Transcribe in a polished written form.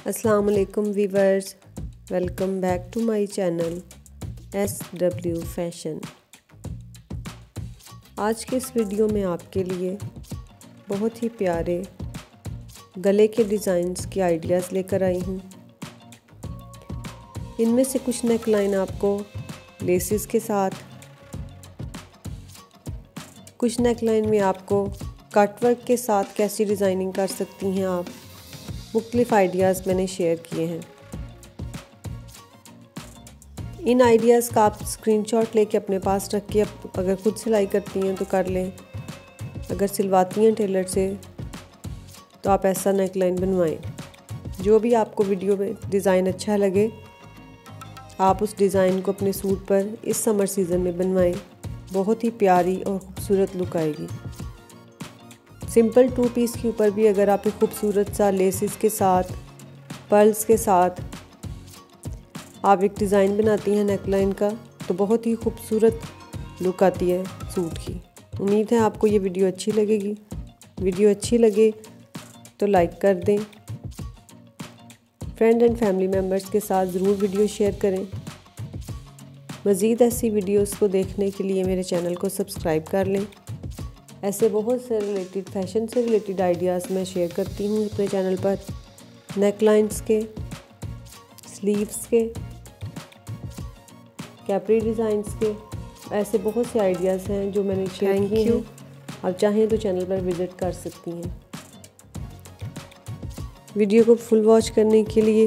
अस्सलाम वालेकुम viewers, welcome back to my channel SW fashion. आज के इस वीडियो में आपके लिए बहुत ही प्यारे गले के डिज़ाइंस के आइडियाज़ लेकर आई हूँ। इनमें से कुछ नेक लाइन आपको लेसेस के साथ, कुछ नेक लाइन में आपको कटवर्क के साथ कैसी डिज़ाइनिंग कर सकती हैं आप, मुख्तलिफ आइडियाज़ मैंने शेयर किए हैं। इन आइडियाज़ का आप स्क्रीनशॉट लेके अपने पास रख के अगर खुद सिलाई करती हैं तो कर लें, अगर सिलवाती हैं टेलर से तो आप ऐसा नेकलाइन बनवाएं। जो भी आपको वीडियो में डिज़ाइन अच्छा लगे आप उस डिज़ाइन को अपने सूट पर इस समर सीज़न में बनवाएं। बहुत ही प्यारी और ख़ूबसूरत लुक आएगी। सिंपल 2 पीस के ऊपर भी अगर आप एक खूबसूरत सा लेसेस के साथ, पर्ल्स के साथ आप एक डिज़ाइन बनाती हैं नेकलाइन का, तो बहुत ही खूबसूरत लुक आती है सूट की। उम्मीद है आपको ये वीडियो अच्छी लगेगी। वीडियो अच्छी लगे तो लाइक कर दें, फ्रेंड एंड फैमिली मेम्बर्स के साथ ज़रूर वीडियो शेयर करें। मज़ीद ऐसी वीडियोस को देखने के लिए मेरे चैनल को सब्सक्राइब कर लें। ऐसे बहुत से रिलेटेड, फैशन से रिलेटेड आइडियाज़ मैं शेयर करती हूँ अपने चैनल पर। नेक लाइन्स के, स्लीव्स के, कैपरी डिज़ाइंस के, ऐसे बहुत से आइडियाज़ हैं जो मैंने शेयर किए हैं। आप चाहें तो चैनल पर विज़िट कर सकती हैं। वीडियो को फुल वॉच करने के लिए